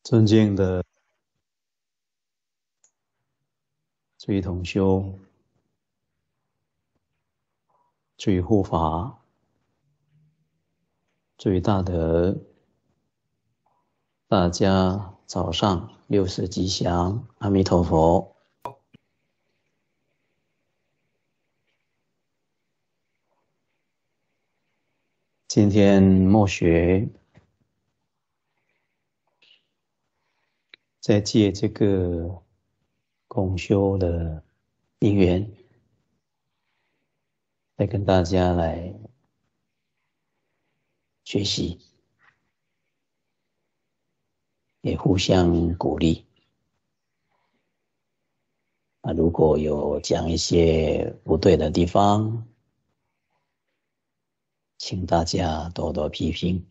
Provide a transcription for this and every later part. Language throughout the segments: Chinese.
尊敬的诸位同修、诸位护法、诸位大德，大家早上六时吉祥，阿弥陀佛。今天默学在借这个共修的因缘，来跟大家来学习，也互相鼓励。如果有讲一些不对的地方，请大家多多批评。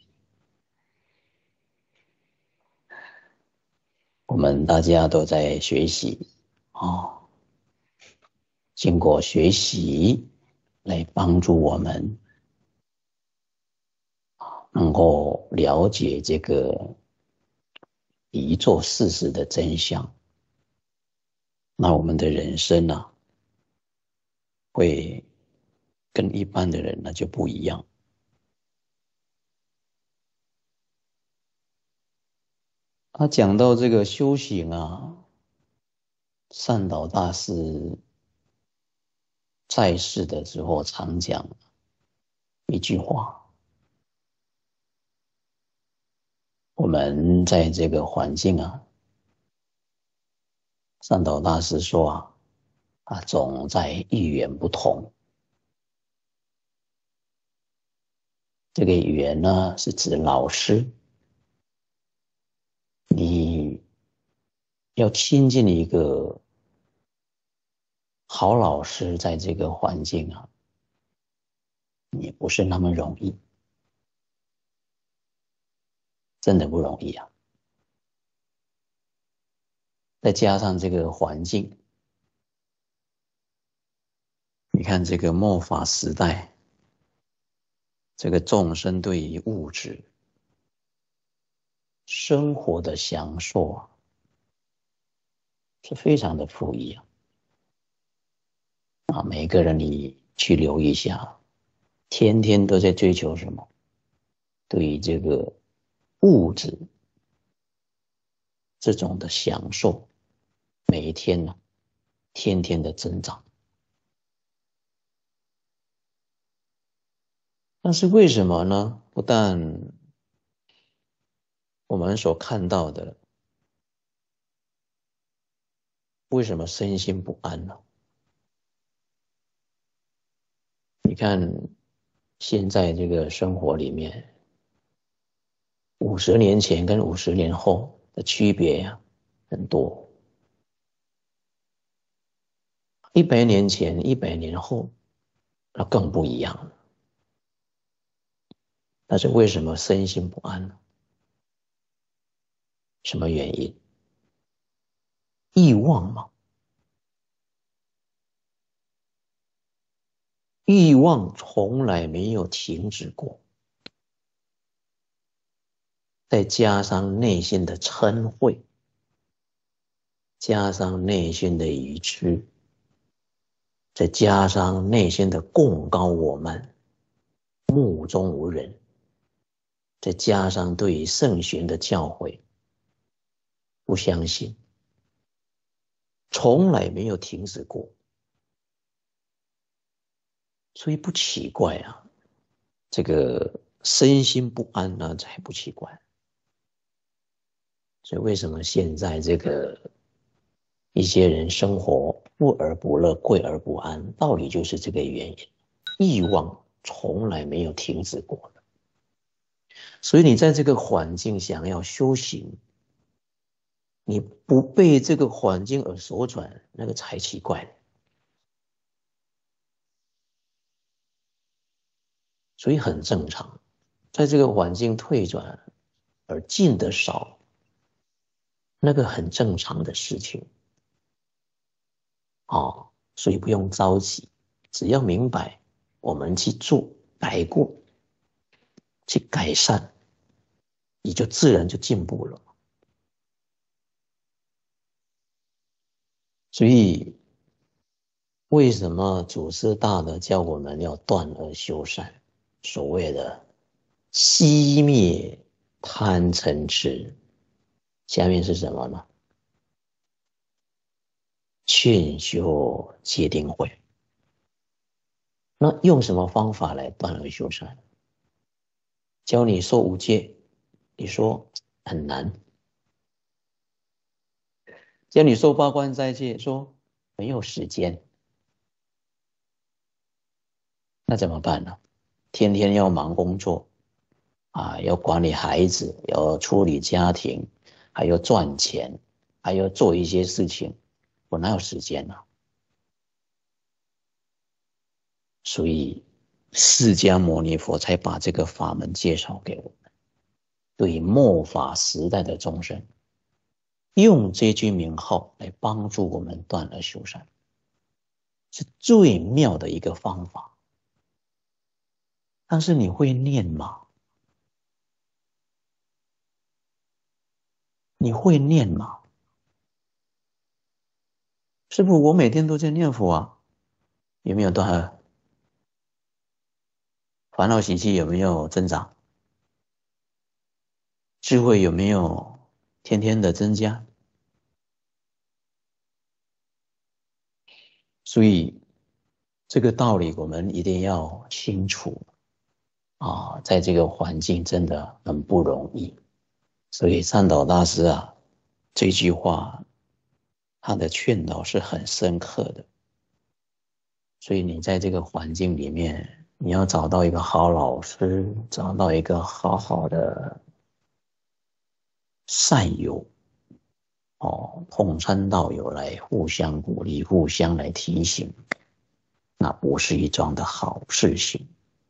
我们大家都在学习经过学习来帮助我们能够了解这个宇宙事实的真相，那我们的人生会跟一般的人就不一样。讲到这个修行善导大师在世的时候常讲一句话，我们在这个环境善导大师说总在一缘不同。这个缘是指老师，你要亲近一个好老师，在这个环境也不是那么容易，真的不容易再加上这个环境，你看这个末法时代，这个众生对于物质生活的享受是非常的富裕每个人你去留意一下，天天都在追求什么？对于这个物质这种的享受，每一天天天的增长。但是为什么呢？不但我们所看到的，为什么身心不安呢？你看现在这个生活里面，50年前跟50年后的区别很多。100年前、100年后，那更不一样了。但是为什么身心不安呢？什么原因？欲望嘛。欲望从来没有停止过，再加上内心的嗔恚，加上内心的愚痴，再加上内心的贡高我慢，目中无人，再加上对于圣贤的教诲不相信，从来没有停止过。所以不奇怪这个身心不安才不奇怪。所以为什么现在这个一些人生活富而不乐，贵而不安，道理就是这个原因。欲望从来没有停止过的。所以你在这个环境想要修行，你不被这个环境而所转，那个才奇怪。所以很正常，在这个环境退转而进得少，那个很正常的事情所以不用着急，只要明白我们去做改过，去改善，你就自然就进步了。 所以为什么祖师大德教我们要断恶修善？所谓的熄灭贪嗔痴，下面是什么呢？劝修戒定慧。那用什么方法来断恶修善？教你受五戒，你说很难；教你受八关斋戒，说没有时间，那怎么办呢？天天要忙工作啊，要管理孩子，要处理家庭，还要赚钱，还要做一些事情，我哪有时间呢？所以释迦牟尼佛才把这个法门介绍给我们，对末法时代的众生，用这句名号来帮助我们断恶修善，是最妙的一个方法。但是你会念吗？你会念吗？师父，我每天都在念佛啊，有没有断恶？烦恼习气有没有增长？智慧有没有天天的增加？所以这个道理我们一定要清楚啊，在这个环境真的很不容易。所以善导大师啊，这句话他的劝导是很深刻的。所以你在这个环境里面，你要找到一个好老师，找到一个好好的善友同参道友来互相鼓励，互相来提醒，那不是一桩的好事情。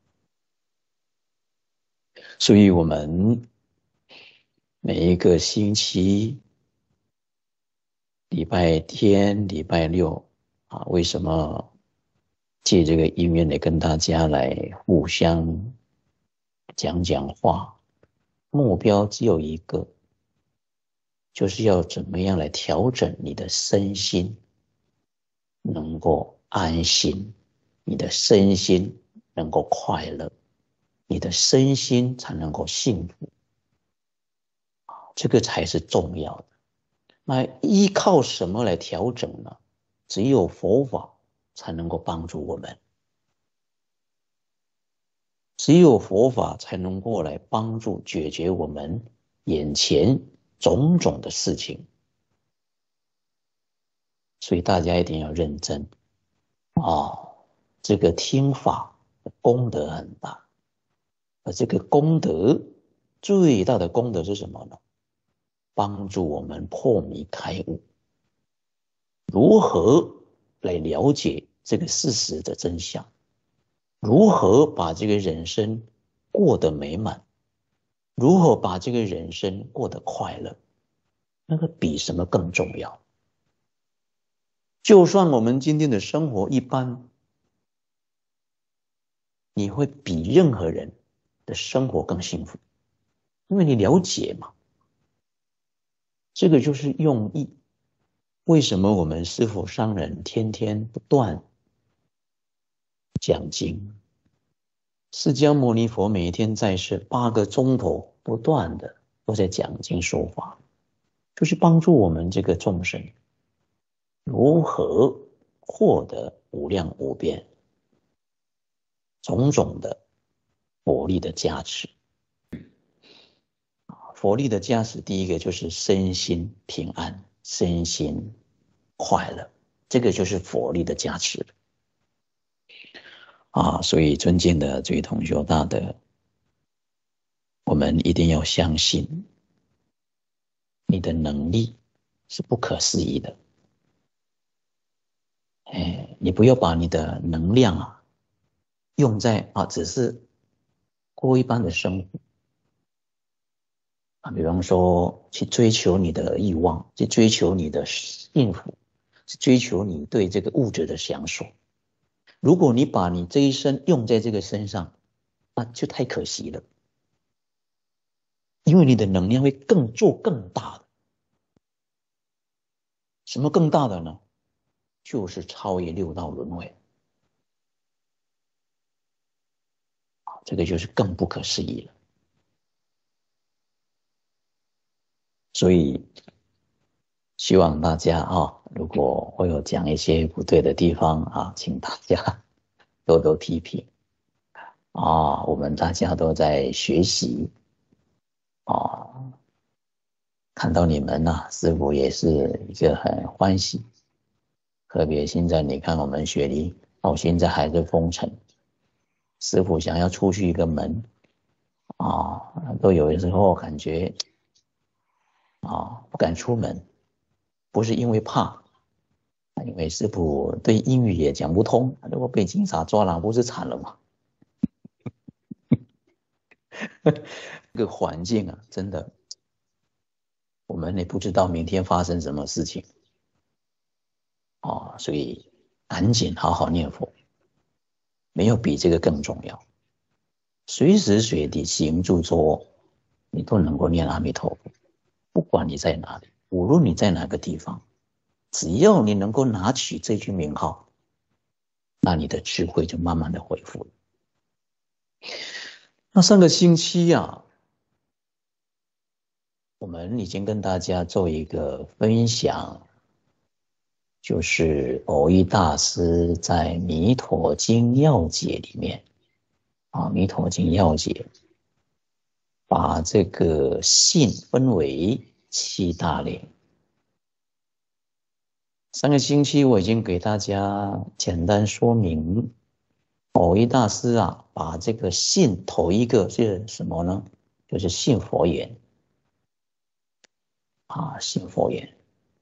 所以我们每一个星期礼拜天、礼拜六啊，为什么借这个因缘来跟大家来互相讲讲话？目标只有一个，就是要怎么样来调整你的身心，能够安心，你的身心能够快乐，你的身心才能够幸福，这个才是重要的。那依靠什么来调整呢？只有佛法才能够帮助我们，只有佛法才能够来帮助解决我们眼前种种的事情。所以大家一定要认真这个听法功德很大，而这个功德最大的功德是什么呢？帮助我们破迷开悟。如何来了解这个事实的真相？如何把这个人生过得美满？如何把这个人生过得快乐？那个比什么更重要？就算我们今天的生活一般，你会比任何人的生活更幸福，因为你了解嘛。这个就是用意。为什么我们师父上人天天不断讲经？释迦牟尼佛每天在世8个钟头不断的都在讲经说法，就是帮助我们这个众生如何获得无量无边种种的佛力的加持。佛力的加持，第一个就是身心平安，身心快乐，这个就是佛力的加持所以尊敬的这位同学大德，我们一定要相信你的能力是不可思议的。你不要把你的能量用在只是过一般的生活比方说去追求你的欲望，去追求你的幸福，去追求你对这个物质的享受。如果你把你这一生用在这个身上，那就太可惜了，因为你的能量会做更大的。什么更大的呢？ 就是超越六道轮回，这个就是更不可思议了。所以希望大家如果我有讲一些不对的地方请大家多多批评我们大家都在学习看到你们师父也是一个很欢喜。特别现在你看我们雪梨到现在还在封城，师父想要出去一个门都有的时候感觉不敢出门，不是因为怕，因为师父对英语也讲不通，如果被警察抓了不是惨了吗？这个环境真的我们也不知道明天发生什么事情所以赶紧好好念佛，没有比这个更重要。随时随地行住坐卧你都能够念阿弥陀佛，不管你在哪里，无论你在哪个地方，只要你能够拿起这句名号，那你的智慧就慢慢的恢复了。那上个星期我们已经跟大家做一个分享，就是蕅益大师在《弥陀经要解》里面《弥陀经要解》把这个信分为7大类。上个星期我已经给大家简单说明，蕅益大师把这个信头一个是什么呢？就是信佛言信佛言。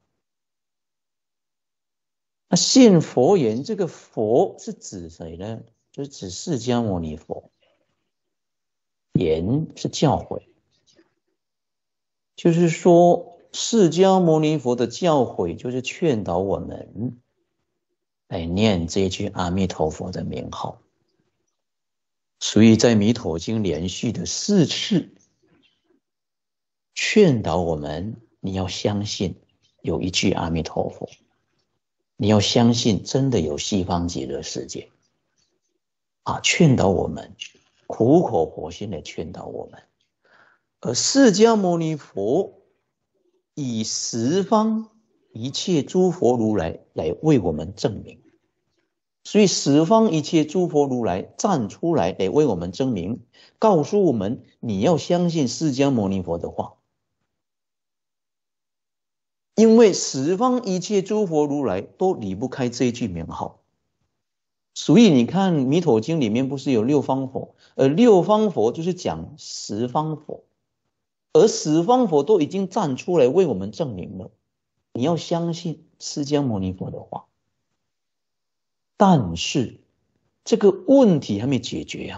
那信佛言，这个佛是指谁呢？就是指释迦牟尼佛，言是教诲，就是说释迦牟尼佛的教诲就是劝导我们来念这句阿弥陀佛的名号。所以在弥陀经连续的4次劝导我们，你要相信有一句阿弥陀佛，你要相信真的有西方极乐世界劝导我们，苦口婆心的劝导我们。而释迦牟尼佛以十方一切诸佛如来来为我们证明，所以十方一切诸佛如来站出来来为我们证明，告诉我们你要相信释迦牟尼佛的话，因为十方一切诸佛如来都离不开这一句名号。所以你看弥陀经里面不是有6方佛，而6方佛就是讲十方佛，而十方佛都已经站出来为我们证明了，你要相信释迦牟尼佛的话。但是这个问题还没解决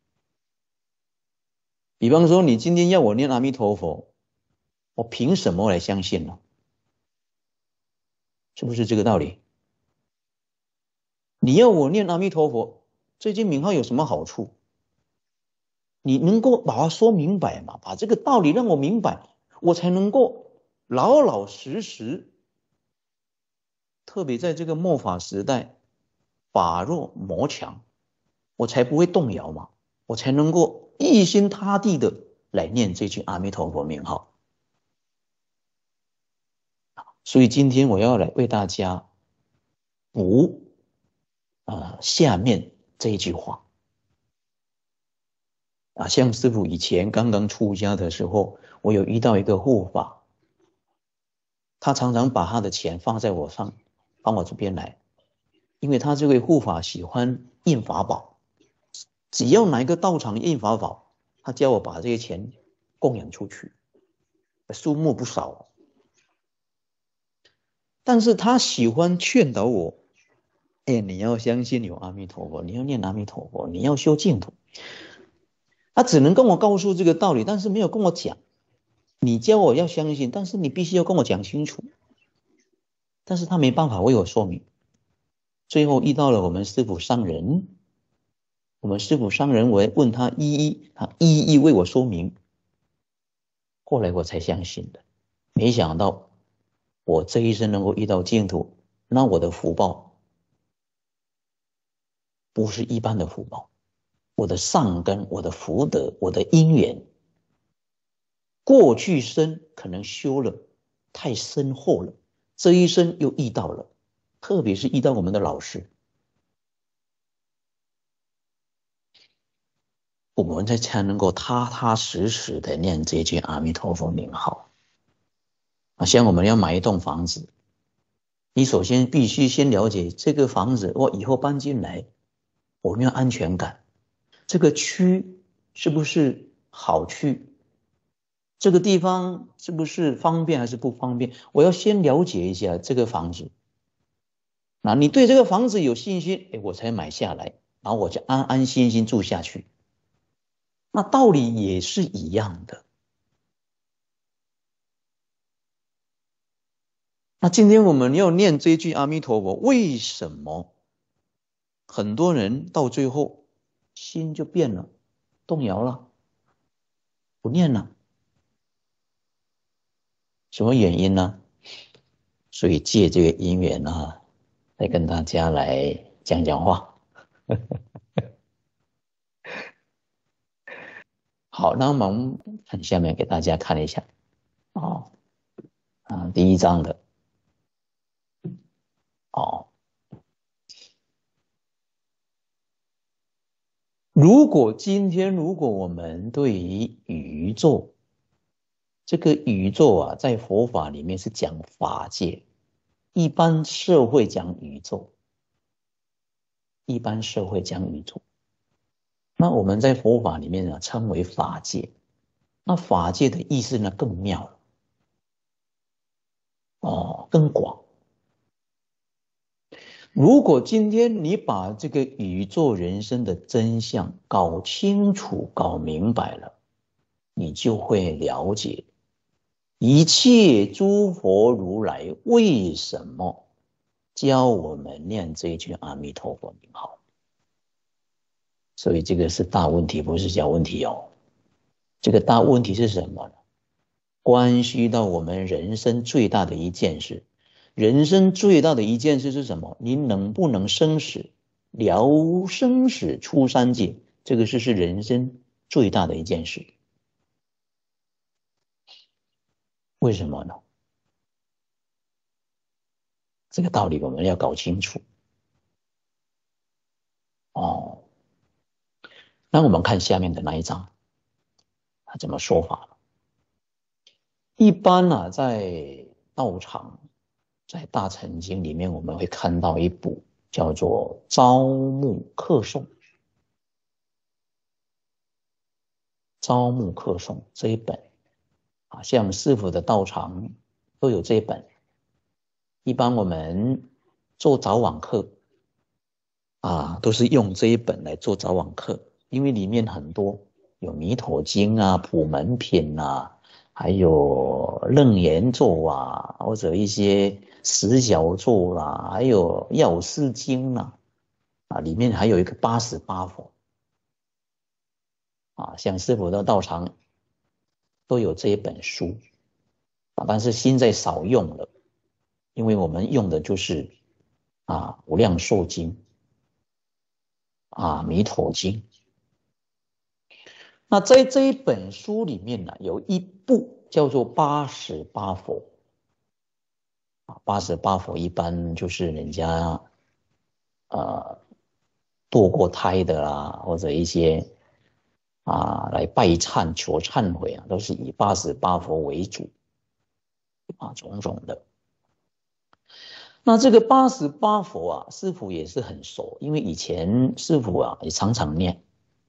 比方说你今天要我念阿弥陀佛，我凭什么来相信呢？是不是这个道理？你要我念阿弥陀佛，这句名号有什么好处？你能够把它说明白嘛？把这个道理让我明白，我才能够老老实实，特别在这个末法时代，法弱魔强，我才不会动摇嘛，我才能够一心他地的来念这句阿弥陀佛名号。所以今天我要来为大家补下面这一句话像师父以前刚刚出家的时候，我有遇到一个护法，他常常把他的钱放在我这边来，因为他这位护法喜欢印法宝，只要哪一个道场印法宝，他叫我把这些钱供养出去，数目不少。但是他喜欢劝导我，你要相信有阿弥陀佛，你要念阿弥陀佛，你要修净土。他只能跟我告诉这个道理，但是没有跟我讲。你教我要相信，但是你必须要跟我讲清楚。但是他没办法为我说明。最后遇到了我们师父上人，我问他他一一为我说明。后来我才相信的。没想到我这一生能够遇到净土， 那我的福报不是一般的福报，我的善根、我的福德、我的因缘，过去生可能修了太深厚了，这一生又遇到了，特别是遇到我们的老师，我们才能够踏踏实实的念这句阿弥陀佛名号。像我们要买一栋房子，你首先必须先了解这个房子，我以后搬进来，我没有安全感，这个区是不是好区，这个地方是不是方便还是不方便，我要先了解一下这个房子。那你对这个房子有信心，我才买下来，然后我就安安心心住下去。那道理也是一样的。那今天我们要念这句阿弥陀佛，为什么很多人到最后心就变了，动摇了，不念了？什么原因呢？所以借这个因缘啊，来跟大家来讲讲话。好，那我们看下面给大家看一下第一章的如果今天我们对于宇宙，这个宇宙啊，在佛法里面是讲法界，一般社会讲宇宙，那我们在佛法里面呢称为法界。那法界的意思呢更妙了更广。如果今天你把这个宇宙人生的真相搞清楚、搞明白了，你就会了解一切诸佛如来为什么教我们念这一句阿弥陀佛名号。所以这个是大问题，不是小问题哦。这个大问题是什么呢？关系到我们人生最大的一件事。人生最大的一件事是什么？你能不能生死了生死出三界？这个是人生最大的一件事。为什么呢？这个道理我们要搞清楚那我们看下面的那一章，他怎么说法了？一般在道场，在大乘经里面，我们会看到一部叫做招募客颂。招募客颂这一本像师父的道场都有这一本。一般我们做早晚课都是用这一本来做早晚课，因为里面很多有弥陀经普门品还有楞严咒或者一些十小咒还有药师经里面还有一个88佛像师父的道场都有这一本书但是现在少用了，因为我们用的就是无量寿经弥陀经。那在这一本书里面有一部叫做88佛88佛一般就是人家堕过胎的或者一些来拜忏求忏悔都是以88佛为主种种的。那这个88佛师父也是很熟，因为以前师父也常常念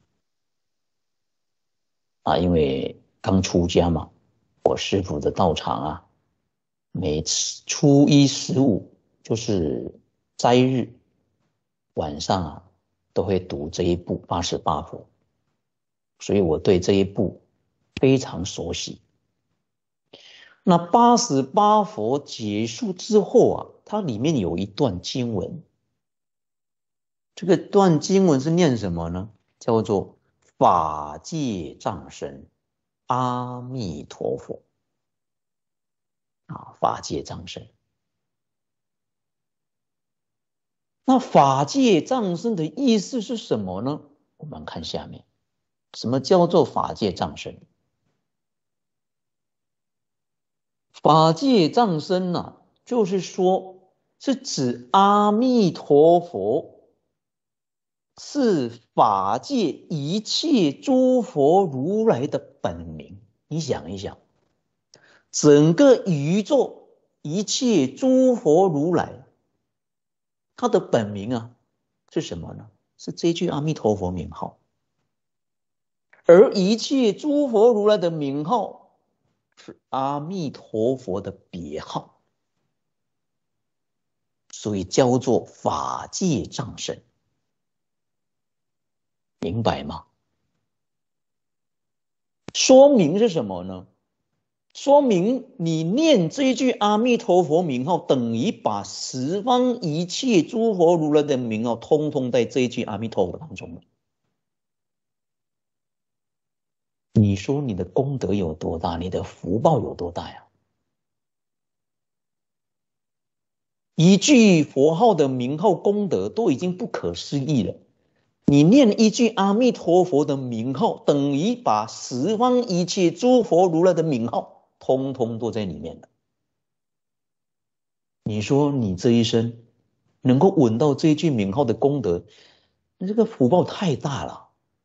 因为刚出家嘛，我师父的道场每次初一15就是斋日晚上都会读这一部88佛，所以我对这一部非常熟悉。那88佛结束之后它里面有一段经文，这个段经文是念什么呢？叫做法界藏身阿弥陀佛。法界藏身那法界藏身的意思是什么呢？我们看下面，什么叫做法界藏身？法界藏身呢，就是说是指阿弥陀佛是法界一切诸佛如来的本名。你想一想，整个宇宙一切诸佛如来，他的本名啊是什么呢？是这句阿弥陀佛名号。而一切诸佛如来的名号是阿弥陀佛的别号，所以叫做法界藏身，明白吗？说明是什么呢？说明你念这一句阿弥陀佛名号，等于把十方一切诸佛如来的名号通通在这一句阿弥陀佛当中了。你说你的功德有多大，你的福报有多大呀？一句佛号的名号功德都已经不可思议了，你念一句阿弥陀佛的名号，等于把十方一切诸佛如来的名号通通都在里面了。你说你这一生能够闻到这一句名号的功德，那这个福报太大了，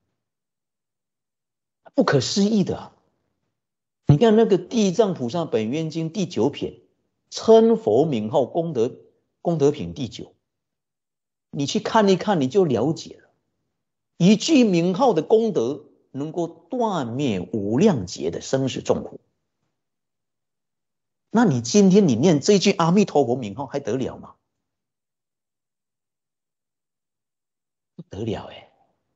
不可思议的啊。你看那个地藏菩萨本愿经第9品，称佛名号功德品第9，你去看一看你就了解了。一句名号的功德能够断灭无量劫的生死重苦。那你今天你念这句阿弥陀佛名号还得了吗？不得了哎！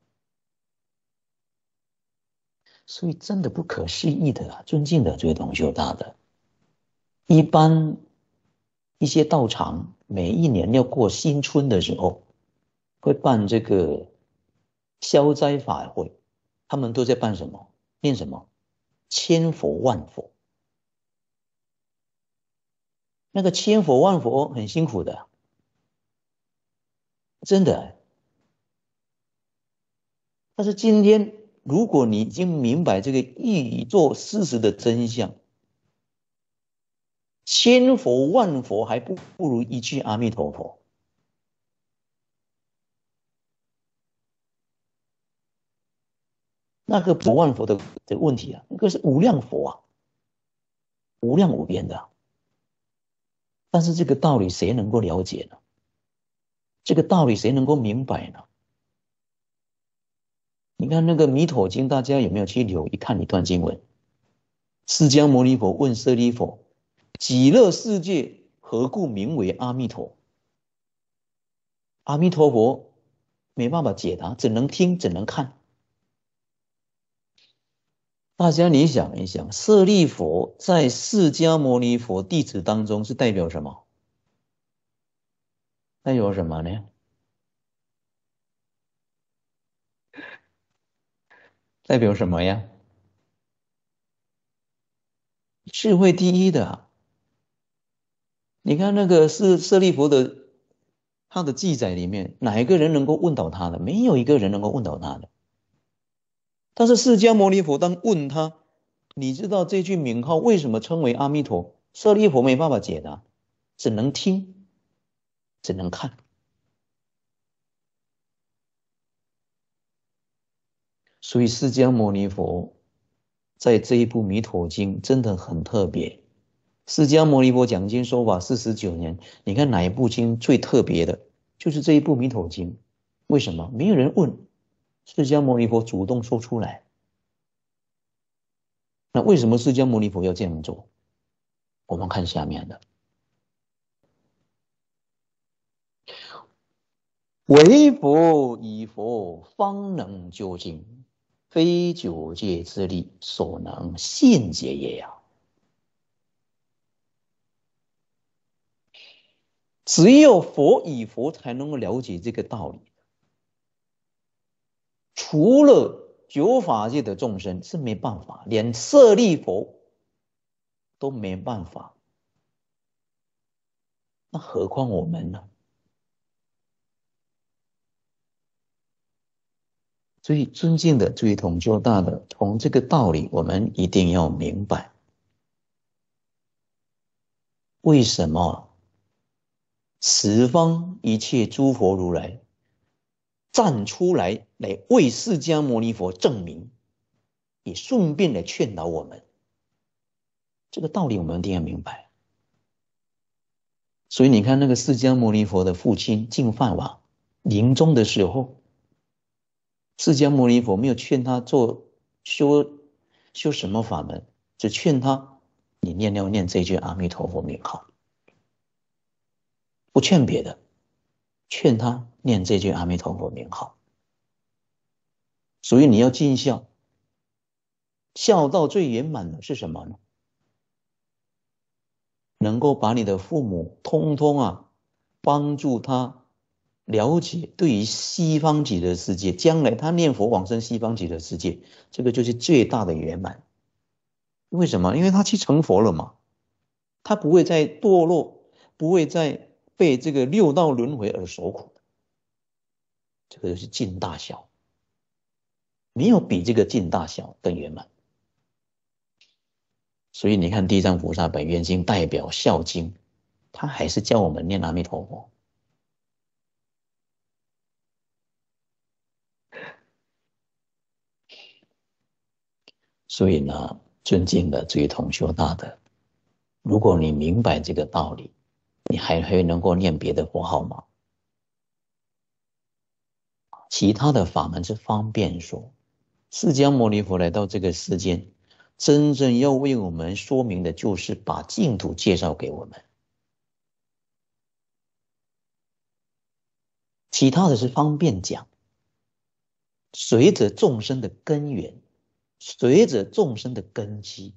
所以真的不可思议的啊，尊敬的这位同修大德，一般一些道场每一年要过新春的时候，会办这个消灾法会，他们都在办什么？念什么？千佛万佛。那个千佛万佛很辛苦的，真的。但是今天如果你已经明白这个宇宙事实的真相，千佛万佛还不如一句阿弥陀佛。那个不万佛的问题啊，那个是无量佛啊，无量无边的啊。但是这个道理谁能够了解呢？这个道理谁能够明白呢？你看那个弥陀经，大家有没有去留意看一段经文？释迦牟尼佛问舍利弗：极乐世界何故名为阿弥陀？阿弥陀佛没办法解答，只能听，只能看。大家你想一想，舍利弗在释迦牟尼佛弟子当中是代表什么？代表什么呢？代表什么呀？智慧第一的啊。你看那个舍利弗的他的记载里面，哪一个人能够问倒他的？没有一个人能够问倒他的。但是释迦牟尼佛当问他，你知道这句名号为什么称为阿弥陀？舍利弗没办法解答，只能听，只能看。所以释迦牟尼佛在这一部弥陀经真的很特别。释迦牟尼佛讲经说法49年，你看哪一部经最特别的？就是这一部弥陀经。为什么？没有人问，释迦牟尼佛主动说出来。那为什么释迦牟尼佛要这样做？我们看下面的。唯佛以佛方能究竟，非九界之力所能现解也呀。只有佛以佛才能够了解这个道理，除了九法界的众生是没办法，连舍利佛都没办法，那何况我们呢？ 所以尊敬的诸位同修大德，从这个道理我们一定要明白，为什么十方一切诸佛如来站出来为释迦牟尼佛证明，也顺便来劝导我们，这个道理我们一定要明白。所以你看那个释迦牟尼佛的父亲净饭王临终的时候，释迦牟尼佛没有劝他修什么法门，只劝他你念这句阿弥陀佛名号，不劝别的，劝他念这句阿弥陀佛名号。所以你要尽孝，孝道最圆满的是什么呢？能够把你的父母通通帮助他了解对于西方极乐世界，将来他念佛往生西方极乐世界，这个就是最大的圆满。为什么？因为他去成佛了嘛，他不会再堕落，不会再被这个六道轮回而受苦。这个就是尽大孝，没有比这个尽大孝更圆满。所以你看地藏菩萨本愿经代表孝经，他还是教我们念阿弥陀佛。所以呢，尊敬的诸位同修大德，如果你明白这个道理，你还会能够念别的佛号吗？其他的法门是方便说，释迦牟尼佛来到这个世间，真正要为我们说明的就是把净土介绍给我们。其他的是方便讲，随着众生的根源，随着众生的根基，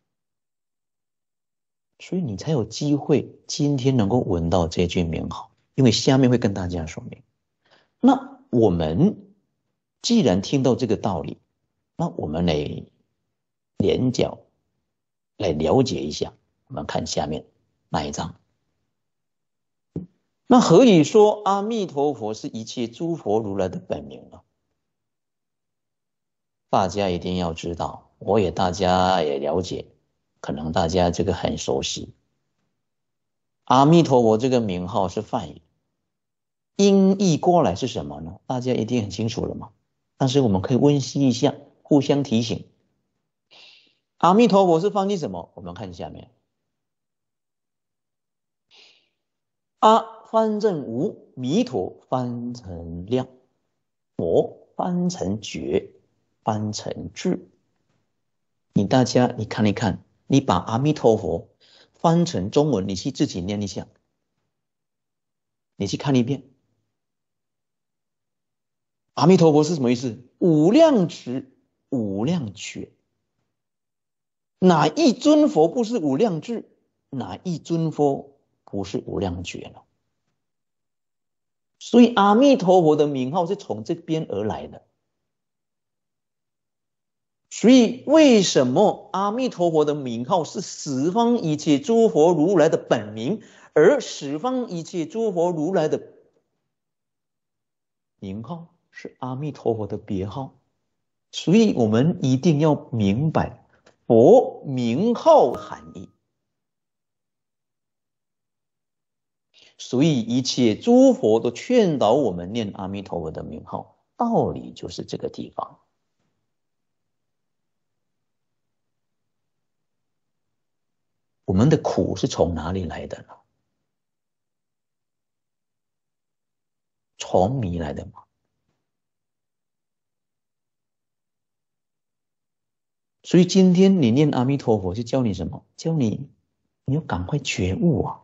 所以你才有机会今天能够闻到这句名号，因为下面会跟大家说明。那我们既然听到这个道理，那我们来联脚来了解一下。我们看下面那一章。那何以说阿弥陀佛是一切诸佛如来的本名呢？大家一定要知道，大家也了解，可能大家这个很熟悉。阿弥陀佛这个名号是梵语，音译过来是什么呢？大家一定很清楚了吗？但是我们可以温习一下，互相提醒。阿弥陀佛是翻译什么？我们看下面。阿翻成无，弥陀翻成量，佛翻成觉，翻成智。大家你看一看，你把阿弥陀佛翻成中文，你去自己念一下，你去看一遍。阿弥陀佛是什么意思？无量智，无量觉。哪一尊佛不是无量智？哪一尊佛不是无量觉呢？所以阿弥陀佛的名号是从这边而来的。所以为什么阿弥陀佛的名号是十方一切诸佛如来的本名，而十方一切诸佛如来的名号是阿弥陀佛的别号？所以我们一定要明白佛名号含义。所以一切诸佛都劝导我们念阿弥陀佛的名号，道理就是这个地方。我们的苦是从哪里来的呢？从迷来的吗？所以今天你念阿弥陀佛就教你什么？教你要赶快觉悟啊！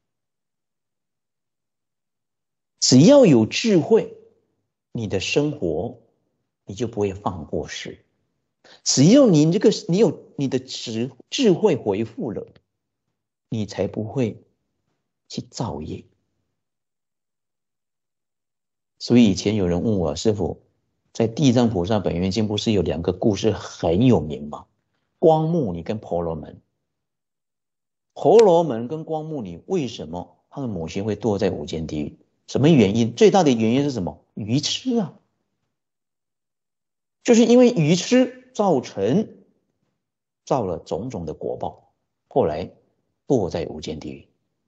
只要有智慧，你的生活你就不会放过事。只要你有你的智慧回复了，你才不会去造业。所以以前有人问我，师父，在地藏菩萨本愿经不是有两个故事很有名吗？光目女跟婆罗门。婆罗门跟光目女为什么他的母亲会堕在无间地狱？什么原因？最大的原因是什么？愚痴啊！ 就是因为愚痴造了种种的果报，后来堕在无间地狱。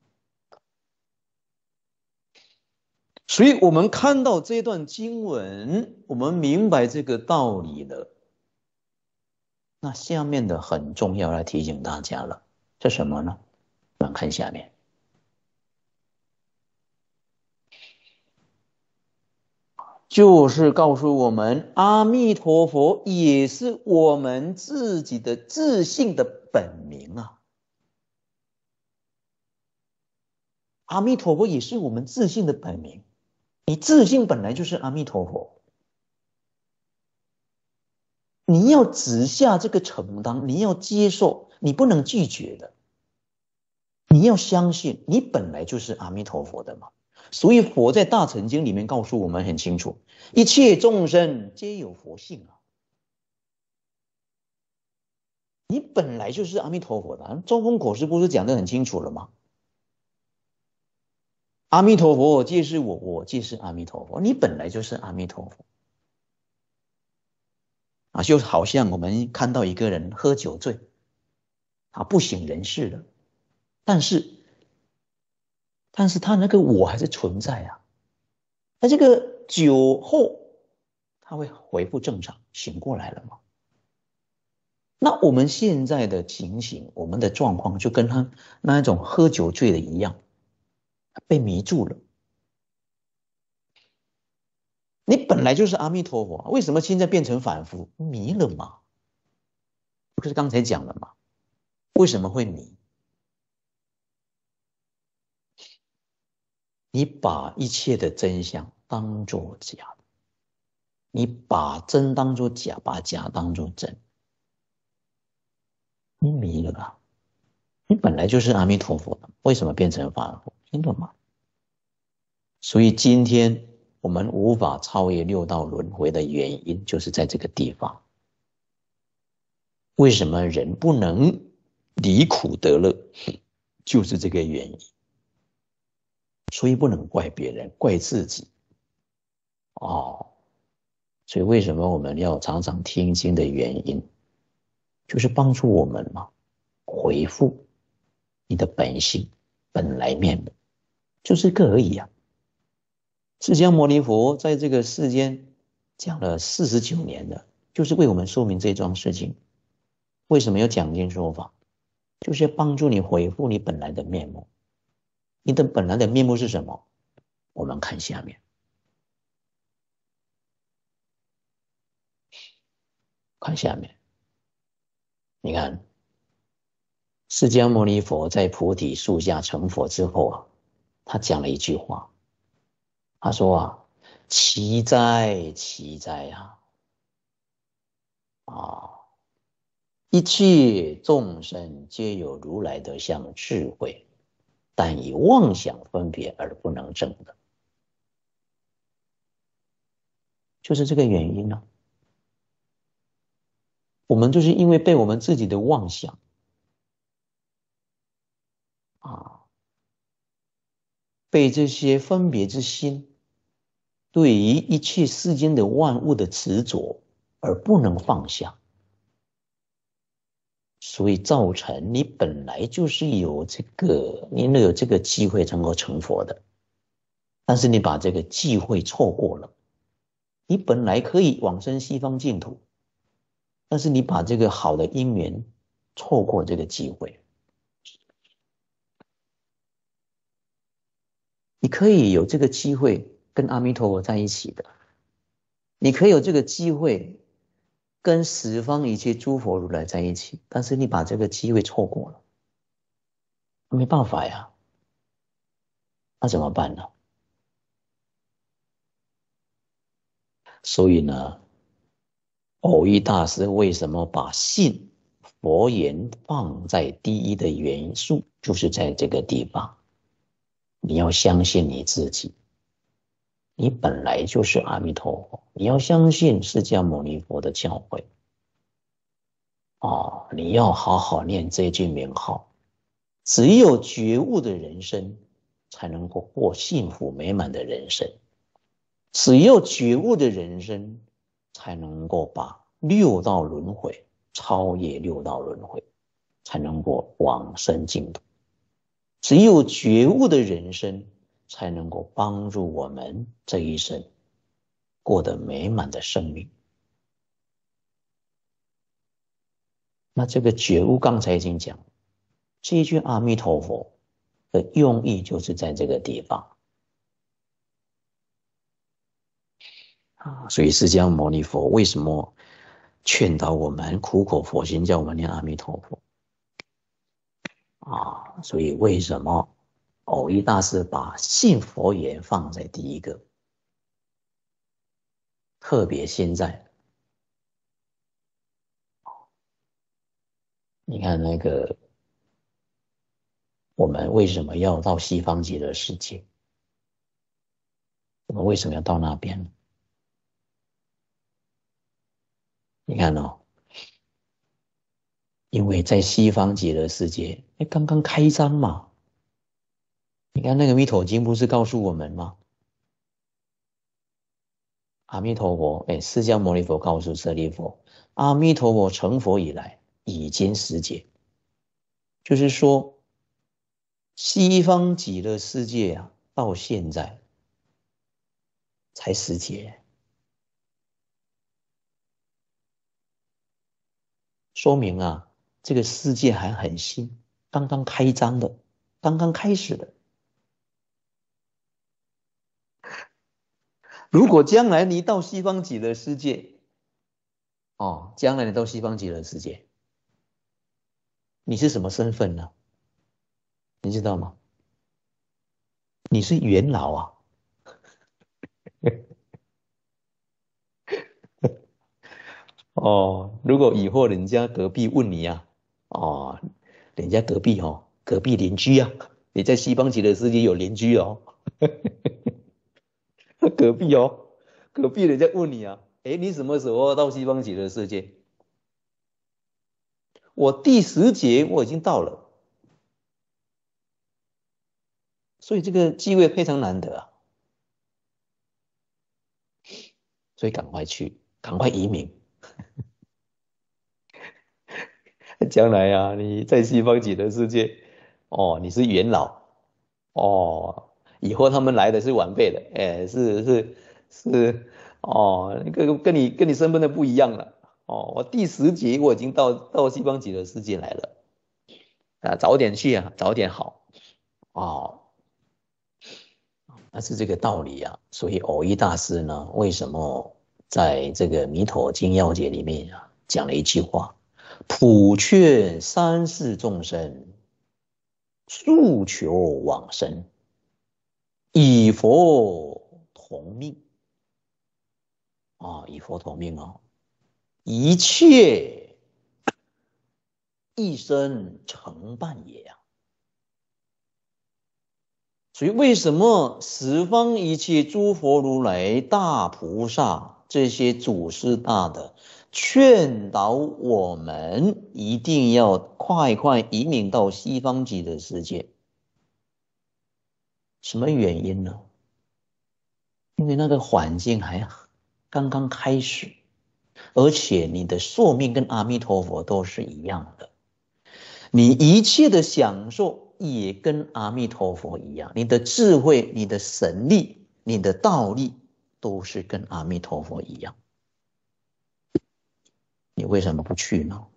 所以我们看到这段经文，我们明白这个道理了。那下面的很重要，来提醒大家了，是什么呢？我们看下面，就是告诉我们，阿弥陀佛也是我们自己的自性的本名啊。阿弥陀佛也是我们自性的本名，你自性本来就是阿弥陀佛，你要直下这个承担，你要接受，你不能拒绝的。你要相信，你本来就是阿弥陀佛的嘛。所以佛在大乘经里面告诉我们很清楚，一切众生皆有佛性啊。你本来就是阿弥陀佛的，中峰口师不是讲得很清楚了吗？阿弥陀佛皆是我，我即是阿弥陀佛。你本来就是阿弥陀佛啊，就好像我们看到一个人喝酒醉，他不省人事了，但是他那个我还是存在啊。那这个酒后他会恢复正常，醒过来了吗？那我们现在的情形，我们的状况就跟他那一种喝酒醉的一样，被迷住了。你本来就是阿弥陀佛，为什么现在变成凡夫？迷了嘛？不是刚才讲了吗？为什么会迷？你把一切的真相当作假，你把真当作假，把假当作真，你迷了吧？你本来就是阿弥陀佛的，为什么变成凡夫？听懂吗？所以今天我们无法超越六道轮回的原因，就是在这个地方。为什么人不能离苦得乐，就是这个原因。所以不能怪别人，怪自己。哦，所以为什么我们要常常听经的原因，就是帮助我们嘛，回复你的本性、本来面目，就这个而已啊。释迦牟尼佛在这个世间讲了49年了，就是为我们说明这桩事情。为什么要讲经说法？就是要帮助你恢复你本来的面目。你的本来的面目是什么？我们看下面，看下面。你看，释迦牟尼佛在菩提树下成佛之后啊，他讲了一句话，他说啊，奇哉奇哉一切众生皆有如来德相智慧，但以妄想分别而不能证的，就是这个原因呢。我们就是因为被我们自己的妄想被这些分别之心，对于一切世间的万物的执着而不能放下，所以造成你本来就是你有这个机会能够成佛的，但是你把这个机会错过了。你本来可以往生西方净土，但是你把这个好的因缘错过这个机会。你可以有这个机会跟阿弥陀佛在一起的，你可以有这个机会跟十方一切诸佛如来在一起，但是你把这个机会错过了，没办法呀，那怎么办呢？所以呢，藕益大师为什么把信佛言放在第一的元素，就是在这个地方。你要相信你自己，你本来就是阿弥陀佛，你要相信释迦牟尼佛的教诲。你要好好念这句名号，只有觉悟的人生才能够过幸福美满的人生，只有觉悟的人生才能够把六道轮回超越六道轮回，才能够往生净土。只有觉悟的人生，才能够帮助我们这一生过得美满的生命。那这个觉悟刚才已经讲，这一句阿弥陀佛的用意就是在这个地方啊。所以释迦牟尼佛为什么劝导我们苦口婆心叫我们念阿弥陀佛啊？所以为什么藕益大师把信佛缘放在第一个？特别现在你看那个我们为什么要到西方极乐世界？我们为什么要到那边呢？你看哦，因为在西方极乐世界刚刚开张嘛。你看那个弥陀经不是告诉我们吗？阿弥陀佛，释迦牟尼佛告诉舍利弗，阿弥陀佛成佛以来已经10劫，就是说西方极乐世界啊，到现在才10劫，说明啊，这个世界还很新，刚刚开张的，刚刚开始的。如果将来你到西方极乐世界，将来你到西方极乐世界，你是什么身份呢？你知道吗？你是元老啊。如果以后人家隔壁问你啊，人家隔壁邻居啊，你在西方极乐世界有邻居哦，隔壁隔壁人家问你啊，你什么时候到西方极乐世界？我第10劫我已经到了，所以这个机会非常难得啊，所以赶快去，赶快移民。将来啊，你在西方极乐世界，你是元老，以后他们来的是晚辈的，是，跟你身份的不一样了，我第10劫我已经到西方极乐世界来了，早点去啊，早点好，哦，那是这个道理啊。所以藕益大师呢，为什么在这个弥陀经要解里面啊，讲了一句话：普劝三世众生，诉求往生，以佛同命以佛同命一切一生成办也啊。所以为什么十方一切诸佛如来大菩萨这些祖师大德劝导我们一定要快快移民到西方极乐世界？什么原因呢？因为那个环境还刚刚开始，而且你的寿命跟阿弥陀佛都是一样的，你一切的享受也跟阿弥陀佛一样，你的智慧、你的神力、你的道力都是跟阿弥陀佛一样，你为什么不去呢？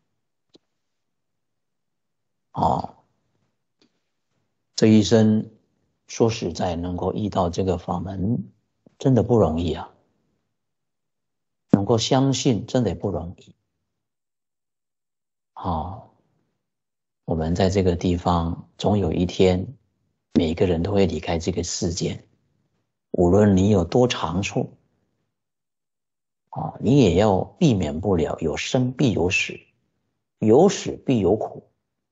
这一生说实在能够遇到这个法门真的不容易啊，能够相信真的不容易。我们在这个地方总有一天每个人都会离开这个世界，无论你有多长处你也要避免不了有生必有死，有死必有苦。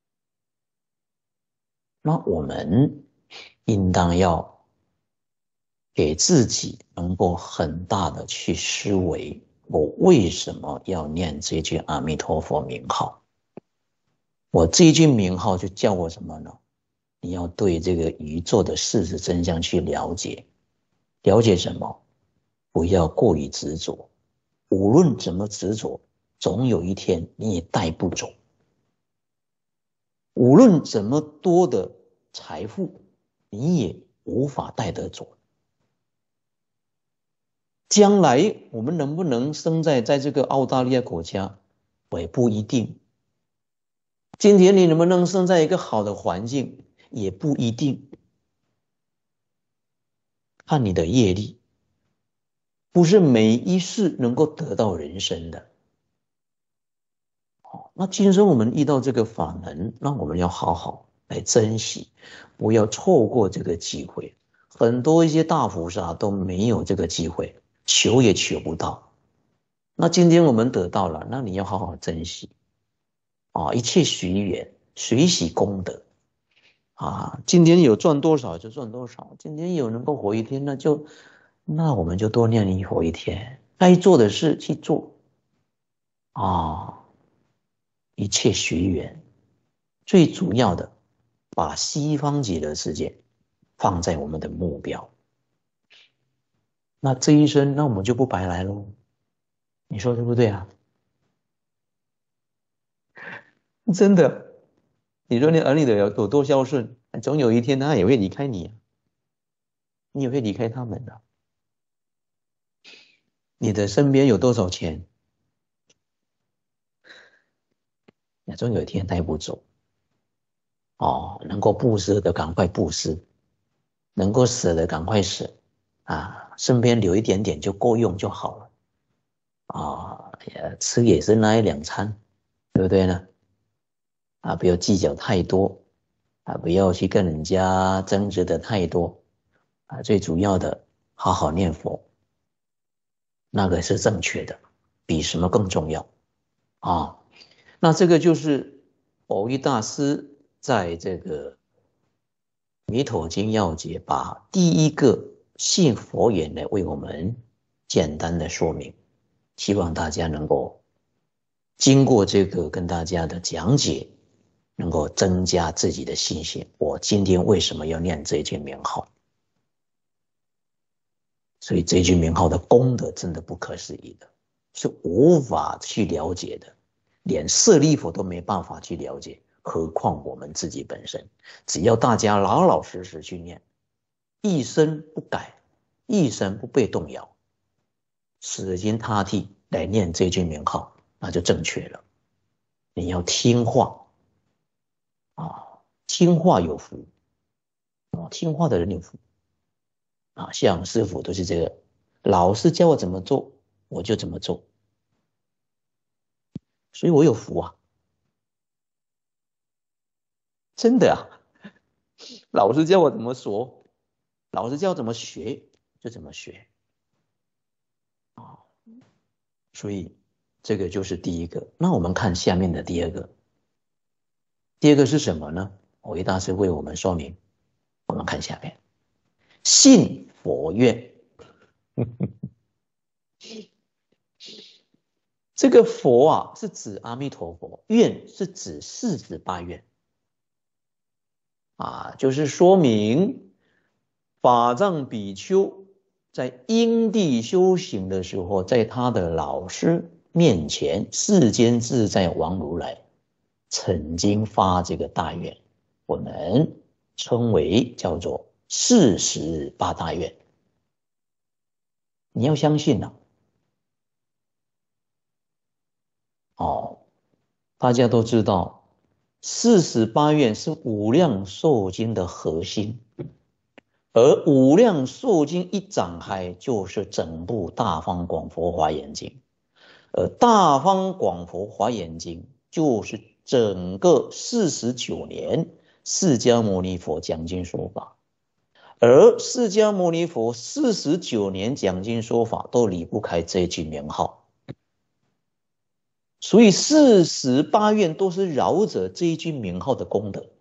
那我们应当要给自己能够很大的去思维，我为什么要念这句阿弥陀佛名号？我这一句名号就叫我什么呢？你要对这个宇宙的事实真相去了解，了解什么？不要过于执着， 无论怎么执着，总有一天你也带不走。无论怎么多的财富，你也无法带得走。将来我们能不能生在这个澳大利亚国家，也不一定。今天你能不能生在一个好的环境，也不一定。看你的业力，不是每一世能够得到人生的。那今生我们遇到这个法门，那我们要好好来珍惜，不要错过这个机会。很多一些大菩萨都没有这个机会，求也求不到。那今天我们得到了，那你要好好珍惜一切随缘，随喜功德今天有赚多少就赚多少，今天有能够活一天，那我们就多念一活一天，该做的事去做一切随缘。最主要的，把西方极乐世界放在我们的目标。那这一生，那我们就不白来咯，你说对不对啊？真的，你说你儿女的有多孝顺，总有一天他也会离开你，你也会离开他们的。你的身边有多少钱，总有一天带不走。能够布施的赶快布施，能够舍的赶快舍身边留一点点就够用就好了吃也是那一两餐，对不对呢？不要计较太多不要去跟人家争执的太多最主要的好好念佛，那个是正确的，比什么更重要那这个就是藕益大师在这个弥陀经要解把第一个信佛言来为我们简单的说明，希望大家能够经过这个跟大家的讲解，能够增加自己的信心。我今天为什么要念这句名号？所以这句名号的功德真的不可思议的，是无法去了解的，连舍利弗都没办法去了解，何况我们自己本身。只要大家老老实实去念，一生不改，一生不被动摇，死心塌地来念这句名号，那就正确了。你要听话听话有福听话的人有福像师父都是这个，老师教我怎么做，我就怎么做，所以我有福真的老师教我怎么说，老师教我怎么学，就怎么学所以这个就是第一个。那我们看下面的第二个，第二个是什么呢？藕益大师为我们说明，我们看下面，信佛愿这个佛是指阿弥陀佛，愿是指48愿就是说明法藏比丘在因地修行的时候，在他的老师面前，世间自在王如来曾经发这个大愿，我们称为叫做48大愿。你要相信大家都知道48愿是无量寿经的核心，而无量寿经一展开就是整部大方广佛华严经，而大方广佛华严经就是整个49年释迦牟尼佛讲经说法，而释迦牟尼佛49年讲经说法都离不开这句名号，所以48愿都是绕着这一句名号的功德。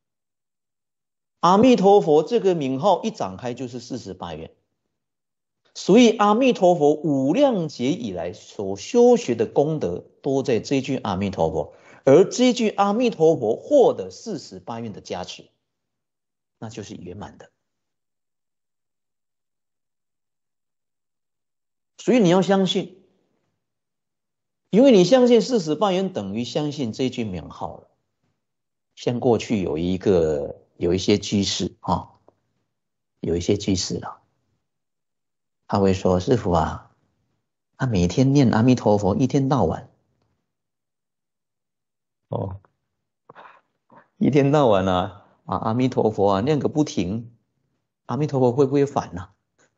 阿弥陀佛这个名号一展开就是48愿，所以阿弥陀佛无量劫以来所修学的功德都在这句阿弥陀佛，而这句阿弥陀佛获得48愿的加持，那就是圆满的。所以你要相信因为你相信48元等于相信这句名号了。像过去有一些居士啊，有一些居士了，他会说：师父啊，他每天念阿弥陀佛，一天到晚哦，一天到晚阿弥陀佛啊，念个不停，阿弥陀佛会不会烦呢？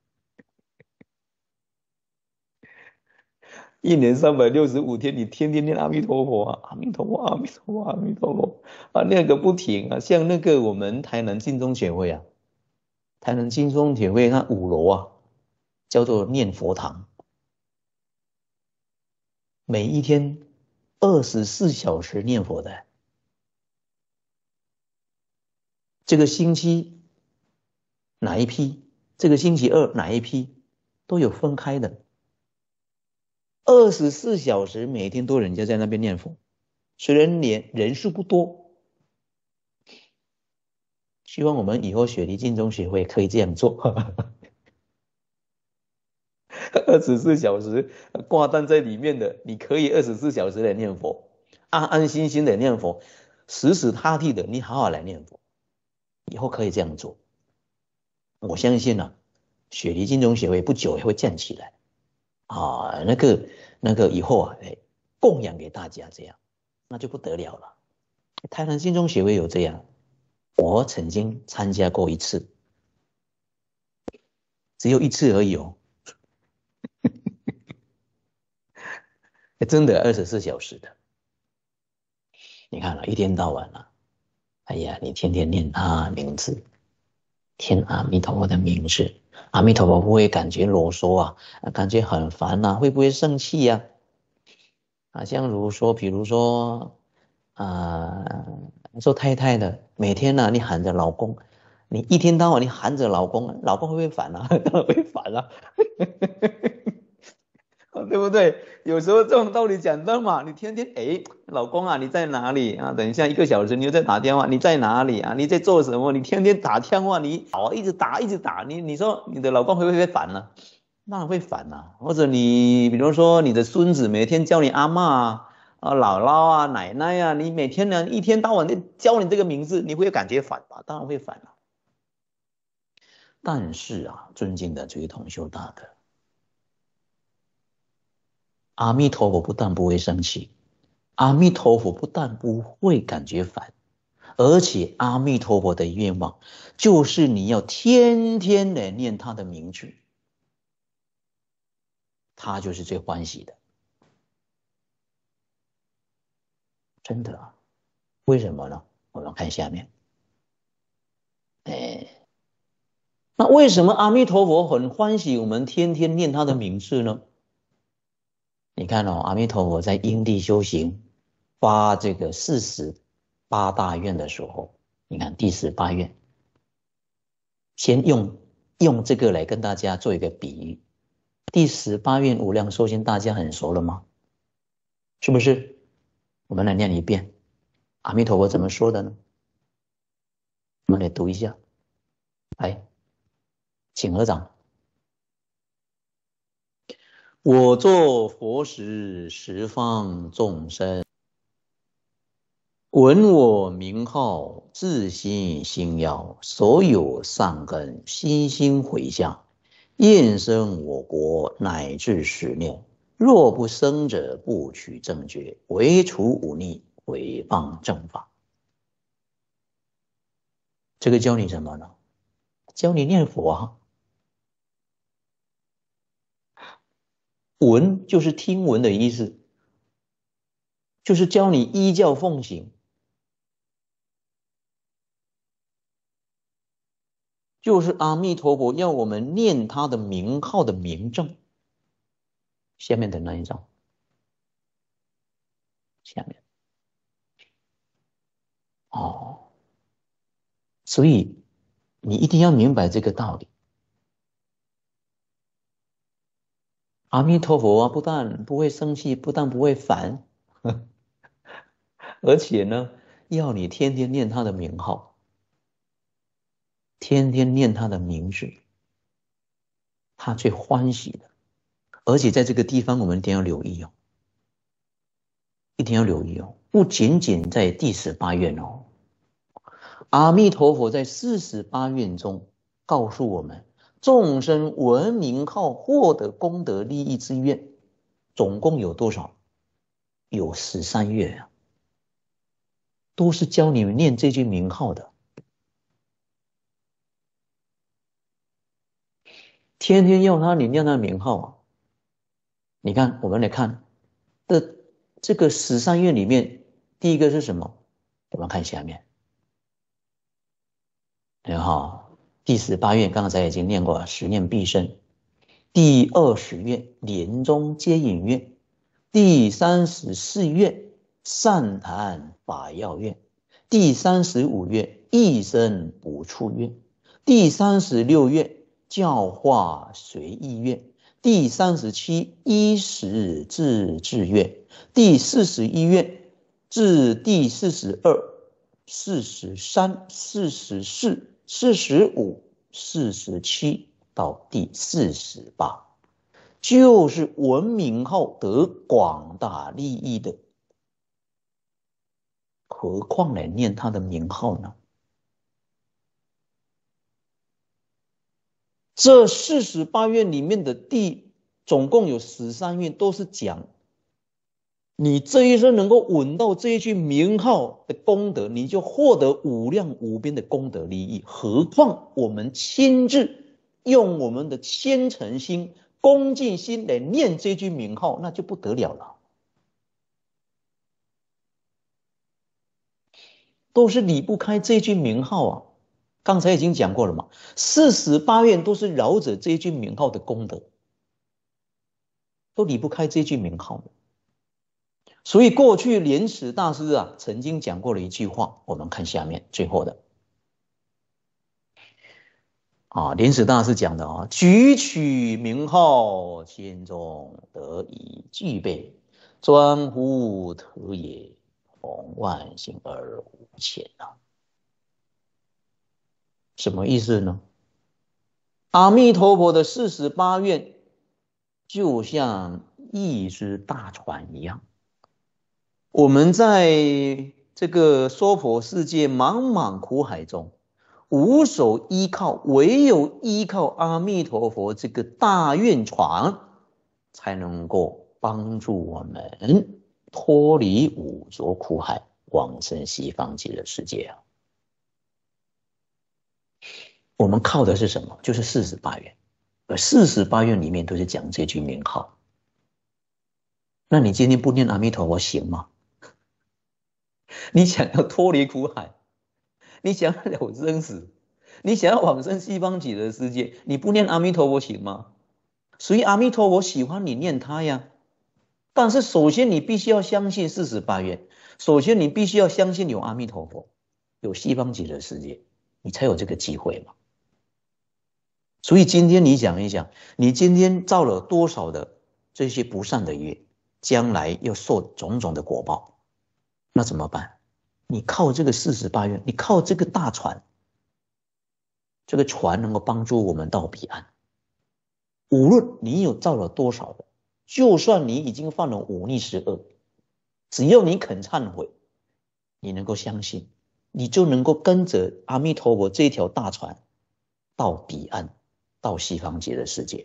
一年365天，你天天念阿弥陀佛啊，阿弥陀佛，阿弥陀佛，阿弥陀佛啊，念个不停啊。像那个我们台南净宗学会啊，台南净宗学会那5楼啊，叫做念佛堂，每一天24小时念佛的。这个星期哪一批，这个星期二哪一批，都有分开的。24小时每天都人家在那边念佛，虽然人数不多，希望我们以后雪梨净宗学会可以这样做。24小时挂单在里面的，你可以24小时来念佛，安安心心的念佛，死死踏地的，你好好来念佛，以后可以这样做。我相信雪梨净宗学会不久也会站起来啊，那个以后供养给大家，这样那就不得了了。台南净宗学会有这样，我曾经参加过一次，只有一次而已哦。真的24小时的，你看一天到晚哎呀，你天天念他名字，念阿弥陀佛的名字，阿弥陀佛不会感觉啰嗦啊，感觉很烦会不会生气呀？像比如说做太太的，每天你喊着老公，你一天到晚你喊着老公，老公会不会烦当然会烦对不对？有时候这种道理讲的嘛，你天天老公啊，你在哪里啊？等一下1个小时你又在打电话，你在哪里啊？你在做什么？你天天打电话，你一直打一直打，你说你的老公会不会烦呢？当然会烦或者你比如说你的孙子每天叫你阿嬷姥姥奶奶你每天一天到晚的叫你这个名字，你会感觉烦吧？当然会烦但是尊敬的这位同修大德，阿弥陀佛不但不会生气，阿弥陀佛不但不会感觉烦，而且阿弥陀佛的愿望就是你要天天来念他的名字，他就是最欢喜的。真的为什么呢？我们看下面。那为什么阿弥陀佛很欢喜我们天天念他的名字呢？你看阿弥陀佛在因地修行发这个48大愿的时候，你看第18愿，先用这个来跟大家做一个比喻。第18愿无量寿经大家很熟了吗？是不是？我们来念一遍，阿弥陀佛怎么说的呢？我们来读一下，来，请合掌。我作佛时，十方众生闻我名号，自心心要，所有善根心心回向，愿生我国，乃至10念。若不生者，不取正觉，唯除忤逆，毁谤正法。这个教你什么呢？教你念佛闻就是听闻的意思，就是教你依教奉行，就是阿弥陀佛要我们念他的名号的名正。下面的那一张，下面所以你一定要明白这个道理。阿弥陀佛不但不会生气，不但不会烦，而且呢，要你天天念他的名号，天天念他的名字，他最欢喜的。而且在这个地方我们一定要留意一定要留意哦，不仅仅在第18愿哦，阿弥陀佛在48愿中告诉我们，众生闻名号获得功德利益之愿，总共有多少？有13愿啊，都是教你们念这句名号的。天天要他，你念他的名号啊。你看，我们来看这个13愿里面，第一个是什么？我们看下面。然后第18愿刚才已经念过了，十念必生。第20愿莲中接引愿。第34愿善谈法要愿。第35愿一生不处愿。第36愿教化随意愿。第37衣食自治愿。第41愿至第42、43、44、45、47到第48，就是闻名号得广大利益的，何况来念他的名号呢？这48愿里面的总共有13愿，都是讲你这一生能够闻到这一句名号的功德，你就获得无量无边的功德利益。何况我们亲自用我们的虔诚心、恭敬心来念这句名号，那就不得了了。都是离不开这句名号啊！刚才已经讲过了嘛，48愿都是饶着这句名号的功德，都离不开这句名号。所以过去莲池大师啊曾经讲过了一句话，我们看下面最后的莲池大师讲的啊，举取名号，心中得以具备，专乎特也，同万行而无前啊。什么意思呢？阿弥陀佛的48愿就像一只大船一样，我们在这个娑婆世界茫茫苦海中无所依靠，唯有依靠阿弥陀佛这个大愿船，才能够帮助我们脱离五浊苦海，往生西方极乐世界啊。我们靠的是什么？就是48愿，而48愿里面都是讲这句名号。那你今天不念阿弥陀佛行吗？你想要脱离苦海，你想要了生死，你想要往生西方极乐世界，你不念阿弥陀佛行吗？所以阿弥陀佛喜欢你念他呀，但是首先你必须要相信48愿，首先你必须要相信有阿弥陀佛，有西方极乐世界，你才有这个机会嘛。所以今天你想一想，你今天造了多少的这些不善的业，将来要受种种的果报，那怎么办？你靠这个48愿，你靠这个大船，这个船能够帮助我们到彼岸。无论你有造了多少的，就算你已经犯了忤逆十恶，只要你肯忏悔，你能够相信，你就能够跟着阿弥陀佛这条大船到彼岸，到西方极乐世界。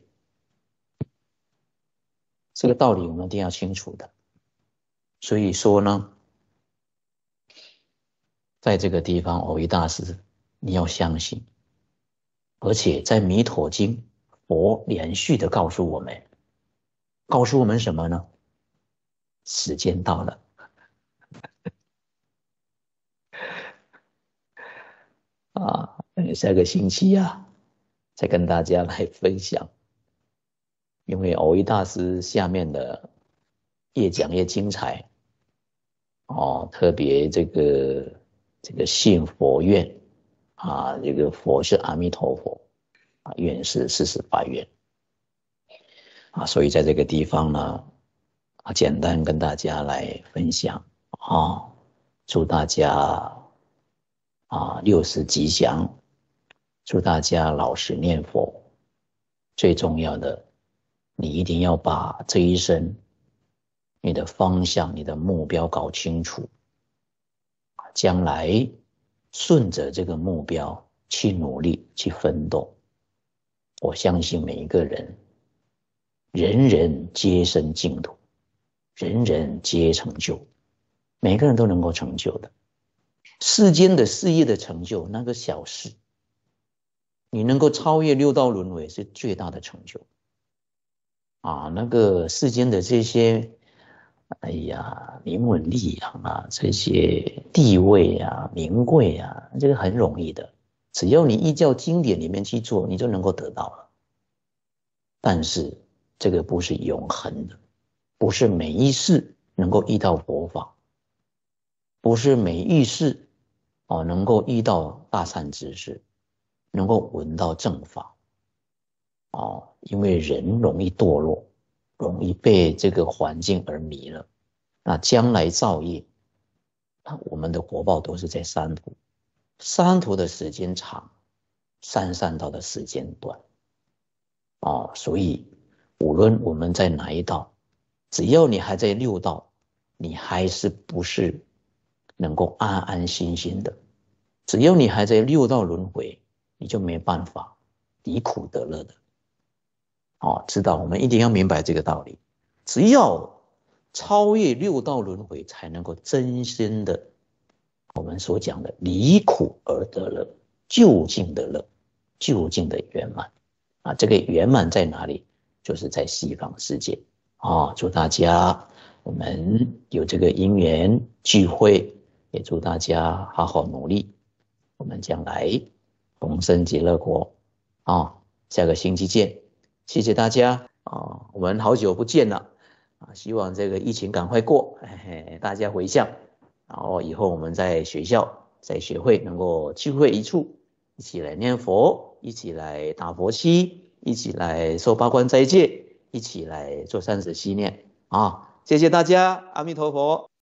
这个道理我们一定要清楚的。所以说呢，在这个地方蕅益大师你要相信，而且在弥陀经佛连续的告诉我们什么呢？时间到了下个星期再跟大家来分享。因为蕅益大师下面的越讲越精彩特别这个信佛愿这个佛是阿弥陀佛愿是48愿所以在这个地方呢简单跟大家来分享祝大家60吉祥，祝大家老实念佛。最重要的，你一定要把这一生你的方向、你的目标搞清楚，将来顺着这个目标去努力、去奋斗。我相信每一个人，人人皆生净土，人人皆成就，每个人都能够成就的。世间的事业的成就，那个小事，你能够超越六道轮回是最大的成就。那个世间的这些，哎呀，名闻利养啊，这些地位啊、名贵啊，这个很容易的，只要你依照经典里面去做，你就能够得到了。但是这个不是永恒的，不是每一世能够遇到佛法，不是每一世能够遇到大善知识，能够闻到正法。因为人容易堕落，容易被这个环境而迷了。那将来造业，那我们的果报都是在三途，三途的时间长，三善道的时间短。所以无论我们在哪一道，只要你还在六道，你还是不是能够安安心心的。只要你还在六道轮回，你就没办法离苦得乐的。知道我们一定要明白这个道理，只要超越六道轮回，才能够真心的我们所讲的离苦而得乐，究竟的乐，究竟的圆满。这个圆满在哪里？就是在西方世界。祝大家我们有这个因缘聚会，也祝大家好好努力，我们将来同生极乐国。下个星期见，谢谢大家。我们好久不见了，希望这个疫情赶快过，大家回向，然后以后我们在学校在学会能够聚会一处，一起来念佛，一起来打佛七，一起来受八关斋戒，一起来做30息念。谢谢大家，阿弥陀佛。